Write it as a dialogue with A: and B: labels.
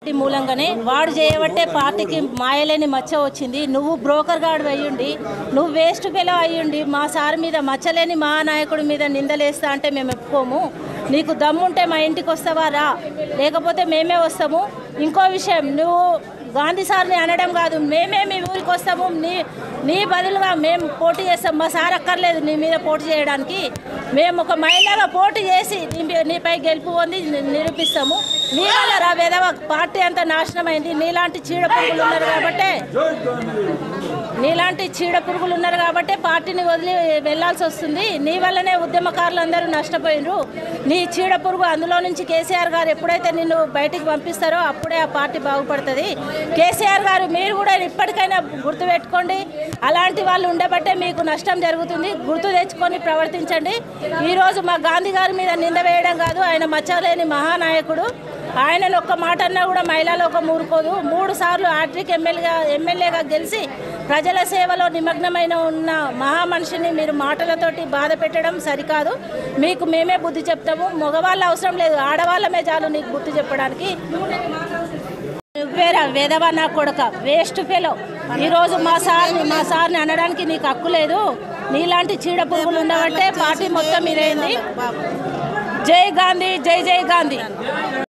A: మూలంగానే వాడు చేయబట్టే పార్టీకి మాయలేని మచ్చ వచ్చింది. నువ్వు బ్రోకర్ గాడు అయ్యుండి, నువ్వు వేస్ట్ ఫెలో అయ్యుండి మా సార్ మీద మచ్చలేని మహానాయకుడి మీద నిందలేస్తా అంటే మేము ఒప్పుకోము. నీకు దమ్ముంటే మా ఇంటికి వస్తావా రా, లేకపోతే మేమే వస్తాము. ఇంకో విషయం, నువ్వు గాంధీ సార్ని అనడం కాదు, మేమే మీ ఊరికి వస్తాము, నీ బదులుగా మేము పోటీ చేస్తాం. మా సార్ అక్కర్లేదు నీ మీద పోటీ చేయడానికి. మేము ఒక మహిళగా పోటీ చేసి నీపై గెలుపు పొంది నిరూపిస్తాము. నీ వల్ల రా వెదవ పార్టీ అంతా నాశనం అయింది. నీలాంటి చీడపురుగులు ఉన్నారు కాబట్టి పార్టీని వదిలి వెళ్లాల్సి వస్తుంది. నీ వల్లనే ఉద్యమకారులు అందరూ నష్టపోయినరు. నీ చీడపురుగు అందులో నుంచి కేసీఆర్ గారు ఎప్పుడైతే నిన్ను బయటికి పంపిస్తారో అప్పుడే ఆ పార్టీ బాగుపడుతుంది. కేసీఆర్ గారు మీరు కూడా ఇప్పటికైనా గుర్తుపెట్టుకోండి. అలాంటి వాళ్ళు ఉండబట్టే మీకు నష్టం జరుగుతుంది. గుర్తు తెచ్చుకొని ప్రవర్తించండి. ఈరోజు మా గాంధీ గారి మీద నింద వేయడం కాదు, ఆయన మచ్చలేని మహానాయకుడు. ఆయనను ఒక్క మాట అన్నా కూడా మహిళలకు ఊరుకోదు. 3 సార్లు హ్యాట్రిక్ ఎమ్మెల్యేగా గెలిచి ప్రజల సేవలో నిమగ్నమైన ఉన్న మహామనిషిని మీరు మాటలతోటి బాధ పెట్టడం సరికాదు. మీకు మేమే బుద్ధి చెప్తాము. మగవాళ్ళు అవసరం లేదు, ఆడవాళ్ళమే చాలు నీకు బుద్ధి చెప్పడానికి. నువ్వేరా వేదవా నా కొడక, వేస్ట్ ఫెలో. ఈరోజు మా సార్ని అనడానికి నీకు హక్కు లేదు. నీలాంటి చీడ పురుగులు ఉండబట్టే పార్టీ మొత్తం ఇదైంది. జై గాంధీ, జై జై గాంధీ.